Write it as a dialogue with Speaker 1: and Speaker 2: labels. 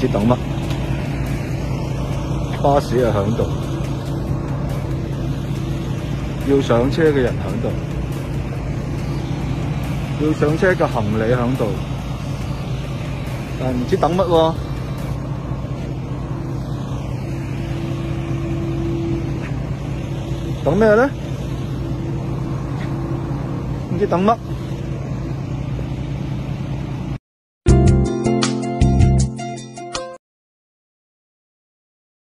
Speaker 1: 知等乜。巴士又響度，要上車嘅人響度，要上車嘅行李響度，但唔知等乜喎。等咩咧？唔知等乜。